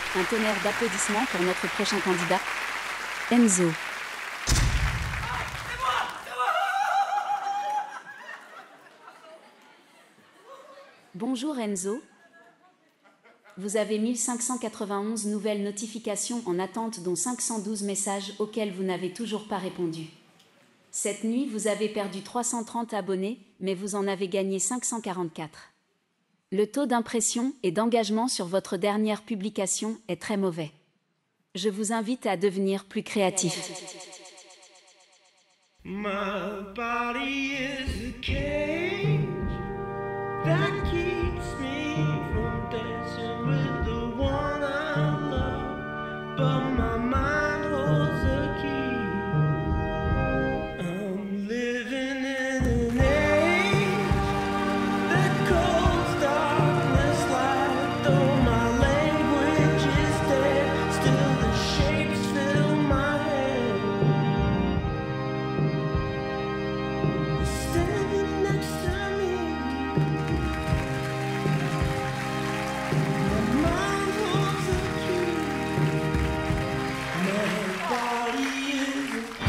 Un tonnerre d'applaudissements pour notre prochain candidat, Enzo. Bonjour Enzo. Vous avez 1591 nouvelles notifications en attente, dont 512 messages auxquels vous n'avez toujours pas répondu. Cette nuit, vous avez perdu 330 abonnés, mais vous en avez gagné 544. Le taux d'impression et d'engagement sur votre dernière publication est très mauvais. Je vous invite à devenir plus créatif. My body is a cage that keeps me from dancing with the one I love, but my mind holds the key. I'm living in an age that calls darkness light, though my language is dead, still the shapes fill my head. Standing next to me, my mind holds the key. My body is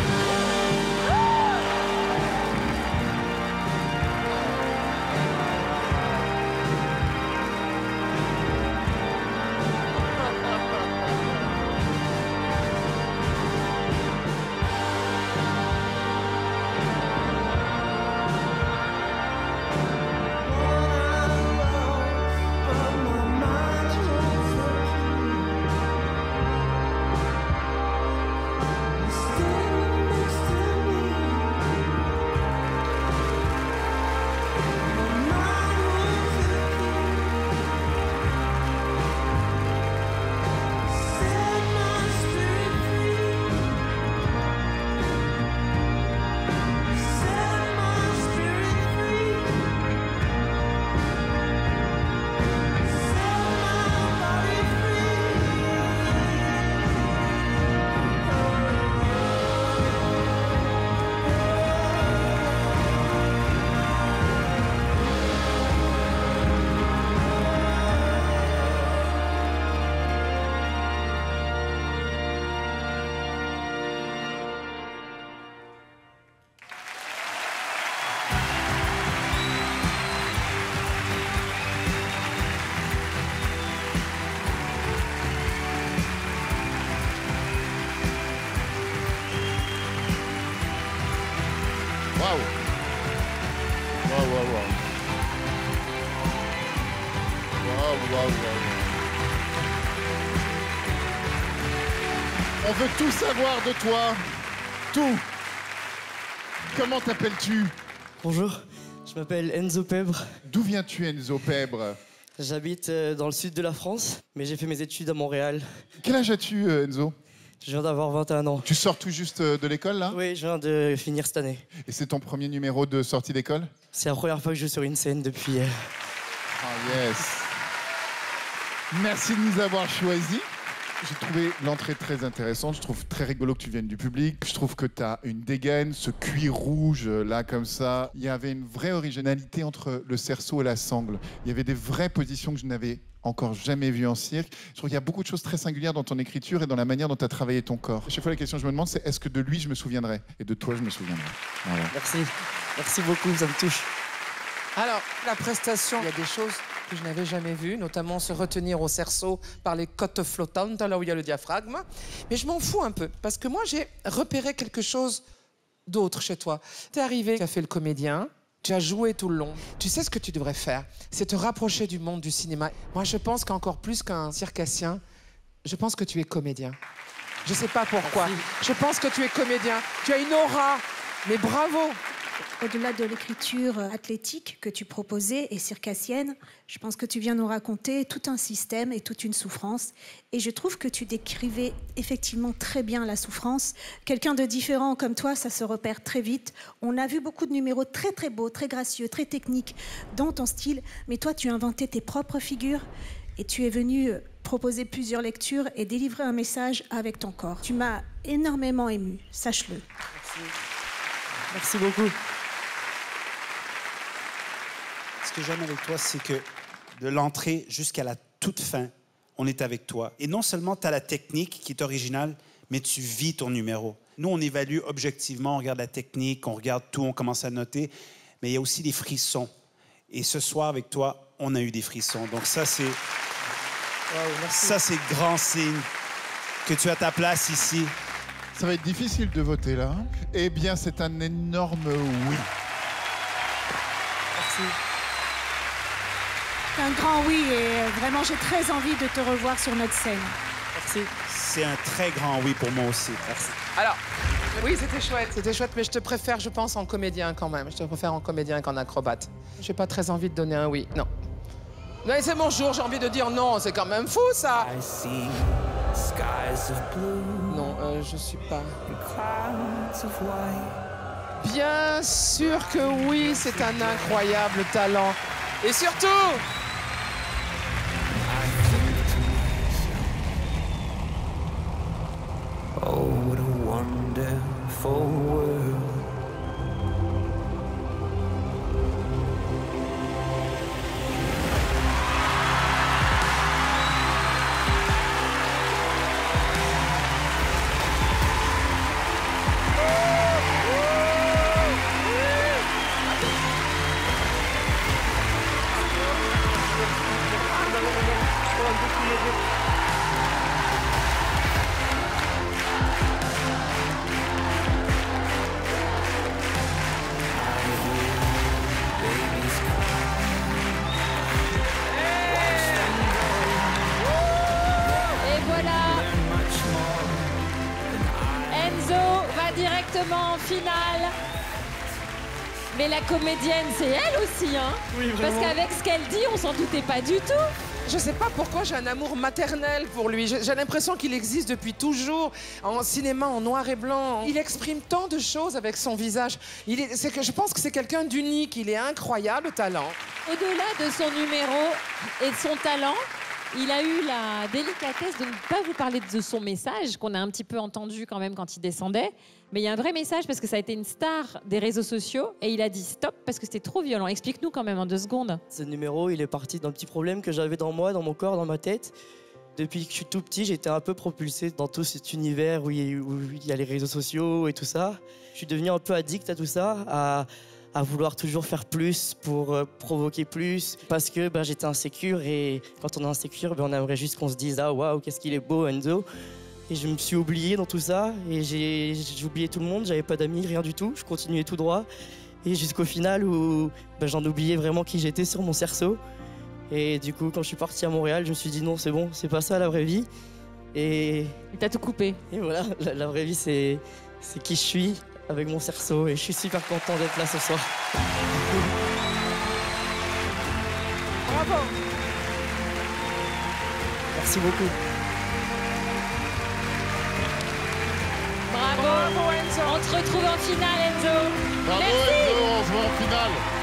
Waouh. Waouh, waouh, waouh. Waouh, waouh, waouh. On veut tout savoir de toi. Tout. Comment t'appelles-tu? Bonjour, je m'appelle Enzo Pebre. D'où viens-tu, Enzo Pebre? J'habite dans le sud de la France, mais j'ai fait mes études à Montréal. Quel âge as-tu, Enzo? Je viens d'avoir 21 ans. Tu sors tout juste de l'école, là? Oui, je viens de finir cette année. Et c'est ton premier numéro de sortie d'école? C'est la première fois que je joue sur une scène depuis... Ah, yes. Merci de nous avoir choisis. J'ai trouvé l'entrée très intéressante. Je trouve très rigolo que tu viennes du public. Je trouve que tu as une dégaine, ce cuir rouge, là, comme ça. Il y avait une vraie originalité entre le cerceau et la sangle. Il y avait des vraies positions que je n'avais encore jamais vues en cirque. Je trouve qu'il y a beaucoup de choses très singulières dans ton écriture et dans la manière dont tu as travaillé ton corps. Chaque fois, la question que je me demande, c'est est-ce que de lui, je me souviendrai? Et de toi, je me souviendrai. Voilà. Merci. Merci beaucoup, ça me touche. Alors, la prestation, il y a des choses que je n'avais jamais vues, notamment se retenir au cerceau par les côtes flottantes, là où il y a le diaphragme. Mais je m'en fous un peu, parce que moi, j'ai repéré quelque chose d'autre chez toi. Tu es arrivé, tu as fait le comédien, tu as joué tout le long. Tu sais ce que tu devrais faire, c'est te rapprocher du monde du cinéma. Moi, je pense qu'encore plus qu'un circassien, je pense que tu es comédien. Je sais pas pourquoi. Merci. Je pense que tu es comédien. Tu as une aura, mais bravo! Au-delà de l'écriture athlétique que tu proposais et circassienne, je pense que tu viens nous raconter tout un système et toute une souffrance. Et je trouve que tu décrivais effectivement très bien la souffrance. Quelqu'un de différent comme toi, ça se repère très vite. On a vu beaucoup de numéros très très beaux, très gracieux, très techniques dans ton style. Mais toi, tu as inventé tes propres figures et tu es venu proposer plusieurs lectures et délivrer un message avec ton corps. Tu m'as énormément ému, sache-le. Merci. Merci beaucoup. Ce que j'aime avec toi, c'est que de l'entrée jusqu'à la toute fin, on est avec toi. Et non seulement tu as la technique qui est originale, mais tu vis ton numéro. Nous, on évalue objectivement, on regarde la technique, on regarde tout, on commence à noter, mais il y a aussi des frissons. Et ce soir, avec toi, on a eu des frissons. Donc ça, c'est... Ça, c'est grand signe que tu as ta place ici. Ça va être difficile de voter, là. Eh bien, c'est un énorme oui. Merci. C'est un grand oui et vraiment, j'ai très envie de te revoir sur notre scène. Merci. C'est un très grand oui pour moi aussi. Merci. Alors, oui, c'était chouette, mais je te préfère, je pense, en comédien quand même. Je te préfère en comédien qu'en acrobate. J'ai pas très envie de donner un oui, non. Non, c'est mon jour, j'ai envie de dire non, c'est quand même fou, ça. Non, je suis pas... Bien sûr que oui, c'est un incroyable talent. Et surtout... Oh, what a wonderful world. Directement en finale. Mais la comédienne, c'est elle aussi, hein. Oui, parce qu'avec ce qu'elle dit, on s'en doutait pas du tout. Je sais pas pourquoi j'ai un amour maternel pour lui. J'ai l'impression qu'il existe depuis toujours. En cinéma, en noir et blanc. Il exprime tant de choses avec son visage. Je pense que c'est quelqu'un d'unique. Il est incroyable, le talent. Au-delà de son numéro et de son talent, il a eu la délicatesse de ne pas vous parler de son message, qu'on a un petit peu entendu quand même quand il descendait. Mais il y a un vrai message parce que ça a été une star des réseaux sociaux et il a dit stop parce que c'était trop violent. Explique-nous quand même en 2 secondes. Ce numéro, il est parti d'un petit problème que j'avais dans moi, dans mon corps, dans ma tête. Depuis que je suis tout petit, j'étais un peu propulsé dans tout cet univers où il y a les réseaux sociaux et tout ça. Je suis devenu un peu addict à tout ça, à vouloir toujours faire plus pour provoquer plus parce que j'étais insécure et quand on est insécure, on aimerait juste qu'on se dise « Ah, waouh, qu'est-ce qu'il est beau, Enzo !» Et je me suis oublié dans tout ça et j'ai oublié tout le monde, j'avais pas d'amis, rien du tout, je continuais tout droit. Et jusqu'au final où j'en oubliais vraiment qui j'étais sur mon cerceau. Et du coup, quand je suis parti à Montréal, je me suis dit non, c'est bon, c'est pas ça la vraie vie. Et t'as tout coupé. Et voilà, la vraie vie, c'est qui je suis avec mon cerceau. Et je suis super content d'être là ce soir. Bravo. Merci beaucoup. Bravo, Enzo. On te retrouve en finale, Enzo. Bravo, Merci. Enzo, on se voit en finale.